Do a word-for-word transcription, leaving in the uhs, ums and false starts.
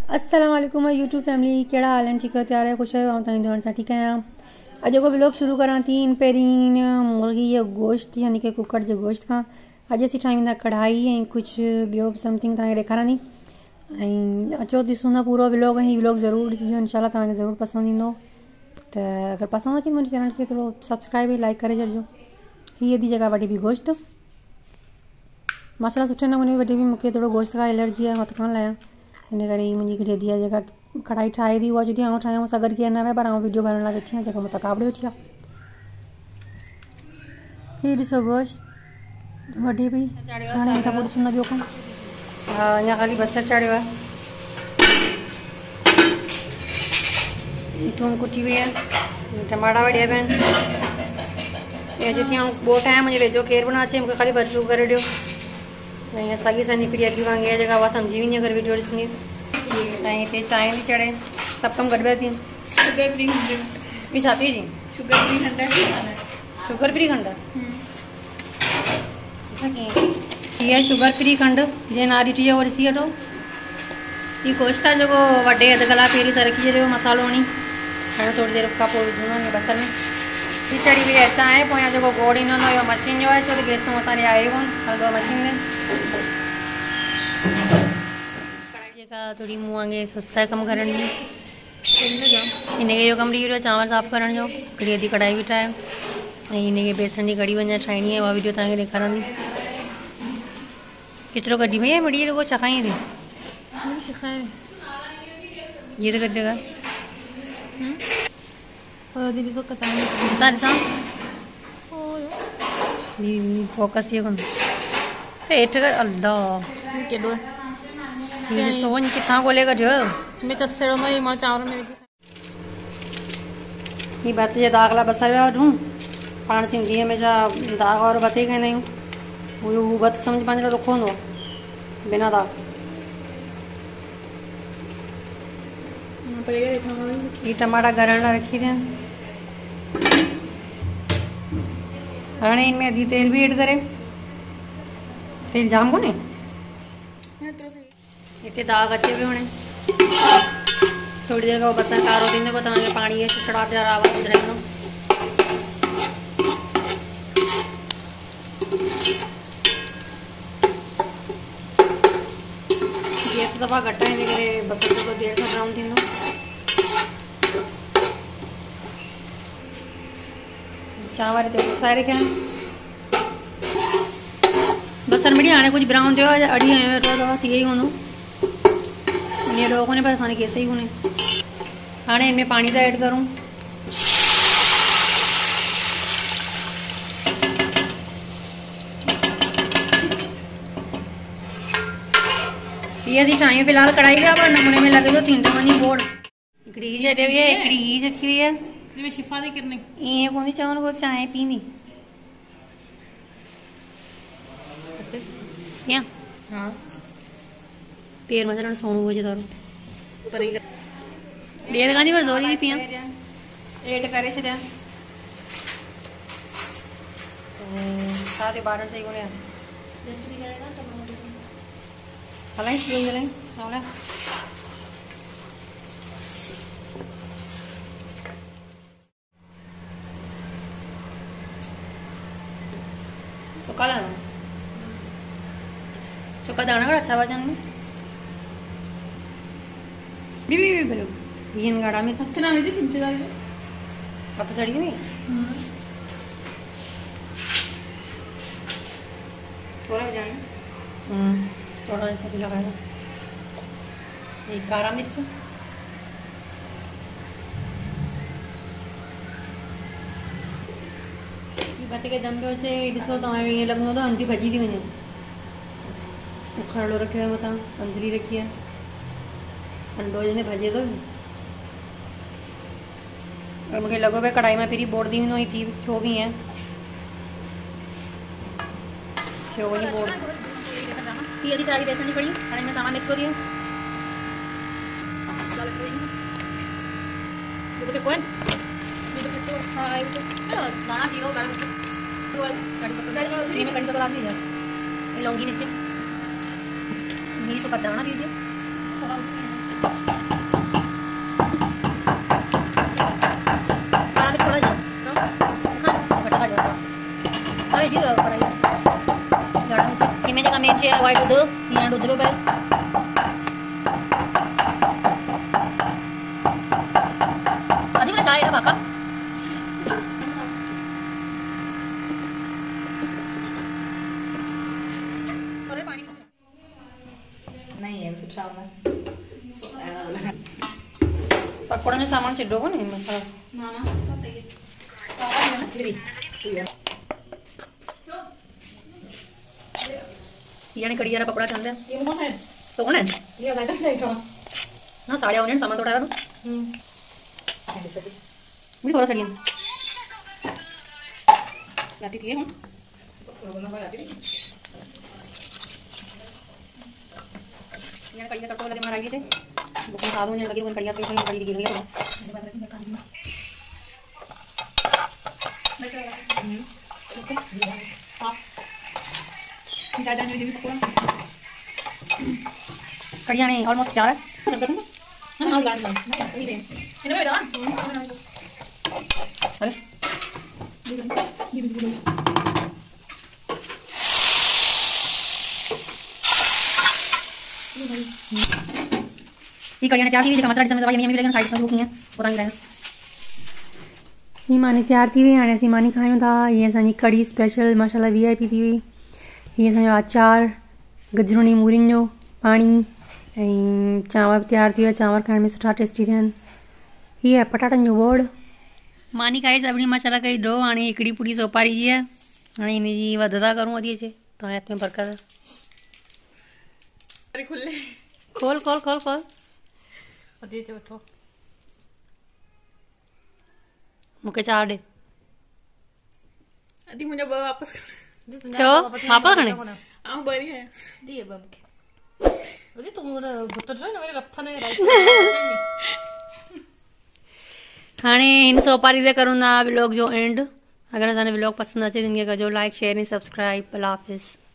अस्सलाम वालेकुम YouTube family, केड़ा हाल है? ठीक है, तैयार है, खुश है, तुम दोनों सां ठीक है। अॼु जेको व्लॉग शुरू करा थी पहिरीं मुर्गी जो गोश्त यानी कि कुकड़ जो गोश्त खां अॼु असीं ठाहींदा कढ़ाई ऐं कुझु ॿियो समथिंग तव्हांखे ॾेखारां थी ऐं अचो ॾिसूं था पूरो व्लॉग। ऐं हीउ व्लॉग ज़रूरु ॾिसिजो, इंशाल्लाह तव्हांखे ज़रूरु पसंदि ईंदो। त अगरि पसंदि अचे मुंहिंजे चैनल खे थोरो सब्सक्राइब ऐं लाइक करे छॾिजो। हीअ थी जॻह वॾी बि गोश्त माशाल्लाह सुठे नमूने वॾी बि मूंखे थोरो गोश्त खां एलर्जी आहे, मां त खान लाहियां, इन करे ही मुंहिंजी हिकिड़ी धीअ जेका कढ़ाई ठाहे थी उहा चवंदी आउं ठाहियां, सां गॾु केरु न विया पर आउं वीडियो भरण लाइ वेठी आहियां, जेका मूं तकाबड़े वेठी आहे। हीअ ॾिसो गोश्त वॾी पई हाणे हिन खां पोइ ॾिसूं था ॿियो कमु। हा, अञा ख़ाली बसरु चाढ़ियो आहे, थूम कुटी वई आहे, टमाटा वढिया पिया आहिनि। इहा जेकी आउं ॿियो ठाहियां, मुंहिंजे वेझो केरु बि न अचे, मूंखे ख़ाली बसरू करे ॾियो। ऐं असांजी असां हिकिड़ी अॻी वांगी आहे जेका उहा सम्झी वेंदी अगरि वीडियो ॾिसंदी। ऐं हिते चांहि थी चढ़े, सभु कमु गॾु पिया थियनि। शुगर फ्री खंडु बि छा थी विझी? शुगर फ्री खंडु शुगर फ्री खंडु हीअ शुगर फ्री खंडु जीअं ना ॾिठी आहे उहो ॾिसी वठो। हीअ गोश्त आहे जेको वॾे अधु कलाक पहिरीं तरक़ी छॾियो मसालो हणी हाणे थोरी देरि खां पोइ विझणो आहे बसर में। थी चढ़ी वई आहे चांहि, पोयां जेको गोड़ ईंदो इहो मशीन जो आहे, छो त गैसूं असांजे आहे कोन, हलंदो आहे मशीन में। जेका थोरी मूं वांगुरु सुस्त आहे कमु करण जी, हिनखे इहो कमु ॾेई वियो चांवर साफ़ु करण जो। हिकिड़ी अधी कढ़ाई बि ठाहे ऐं हिनखे बेसण जी कढ़ी वञा ठाहिणी आहे, उहा वीडियो तव्हांखे ॾेखारंदी। किचिरो कढी वई आहे मिड़ी रुगो छकाईं थी ये तो कटेगा ॾिसां ॾिसां फोकस ये कोन हेठि कर अल्लाह केॾो ॾिसो वञ किथां ॻोल्हे कढियो में चसेड़ो न मां चांवर में विझी। हीअ भत जे दाग लाइ बसर पिया वठूं, पाण सिंधी हमेशा दाग वारो भत ई खाईंदा आहियूं। उहो हू भत सम्झ पंहिंजो रुखो हूंदो आहे बिना दाग। ये टमाटा गरण लाइ रखी ॾियनि, हाणे इनमें अधी तेल बि ऐड करे। तेल जाम कोन्हे, हिते दाग अचे पियो। हाणे थोड़ी देरि खां बसर कारो थींदो पोइ तव्हांखे पाणी जा छिछड़ा ते आवाज़ ॿुधाईंदो। गैस दफ़ा घटि आहे, हिन करे बसर थोरो देरि सां ब्राउन थींदो। चांवर हिते पुसाए रखिया आहिनि, बसर मिड़ी हाणे कुझु ब्राउन थियो आहे, अड़ी वेठो अथव थी वई हूंदो, ईअं ॾोह कोन्हे पर असांखे केस ई कोन्हे। हाणे हिनमें पाणी था ऐड करूं, ये असीं ठाहियूं फ़िलहाल कढ़ाई पिया पर नमूने में लॻे थो थींदो वञे बोर्ड। हिकिड़ी हीअ छॾे वई आहे, हिकिड़ी हीअ रखी वई आहे। शिफ़ा थी किरनी ईअं कोन थी चवनि, को चांहि पींदी या हाँ पेर में सोनू हुजे थोरो ॾेर कान्हे पर ज़ोरी थी पियां ऐड करे छॾिया। छा थियो ॿारनि सही कोन्हे हलाई ॿियो हलाई हला सुका दाना सुका दाना का अच्छा वजन में भी भी भी बोलो ये गाड़ा में कितना है जी चिमचे डाल के पता चढ़ी नहीं थोड़ा जाना हम्म थोड़ा ऐसा भी लगाया। ये कारा मिर्च भत खे दम पियो अचे, ॾिसो तव्हांखे ईअं लॻंदो त अंडी भॼी थी वञे। उखड़ो रखियो आहे मथां, संदरी रखी आहे, अंडो जॾहिं भॼे थो और मूंखे लॻो पियो कढ़ाई में पहिरीं बोड़दी वेंदो, थी थियो बि ईअं थियो वञी बोड़। थी अची चारी बेसण जी कढ़ी, हाणे में सामान मिक्स थो थिए। दाना जीरो में कड़ी पत्ता डाल लौंगी नीचे, ये तो दाना दीजिए। शे वाइट दूध या दूध पे बस आधी में चाय है बाका थोड़े पानी नहीं है सुठा ना पकोड़े में सामान छिड़ो को नहीं मसाला ना ना सही है ये नहीं कड़ी यार पकोड़ा चल रहा है ये कौन है तो कौन है ये दादा चाहिए था ना साड़ियां होने सामान थोड़ा करो हम्म मुझे थोड़ा सड़ियां लाती थी हम बोलना वाला लाती थी ये कड़ी का तड़का लगे मार गए थे बुकिंग साथ में लगी कड़ी से कहीं कड़ी गिर गई कड़िया नहीं ऑलमोस्ट तैयार है ये कड़िया तैयार थी जेका मसाला समय दवाई नहीं लेकिन खाई सब की है पता नहीं ही मानी तैयार थी हुई हाणे असीं मानी खायूं था ये असांजी कड़ी स्पेशल माशाल्लाह वी आई पी थी हुई ये असांजो अचार गजरुनि मूरियुनि जो पानी ऐं चांवर तैयार थी विया चांवर खाइण में सुठा टेस्टी थिया आहिनि हीअ आहे पटाटनि जो बोड़ मानी खाई सभिनी माशाल्लाह कई डो हाणे हिकिड़ी पूरी सोपारी जी आहे हाणे हिनजी वधदा करूं अधी अचे तव्हांजे हथ में बरकत खोल खोल खोल खोल अधी अचे वठो मूंखे चार ॾे अधी मुंहिंजा ॿ वापसि छो वापसि खणे ऐं ॿरी है दी ॿ मूंखे अधी तूं बुत जो न मेरे रथ ने हाणे हिन सोपारी ते करूं था व्लॉग जो एंड अगर असांजो व्लॉग पसंदि अचे त कजो लाइक शेयर ऐं सब्सक्राइब अल्लाह हाफ़िज़।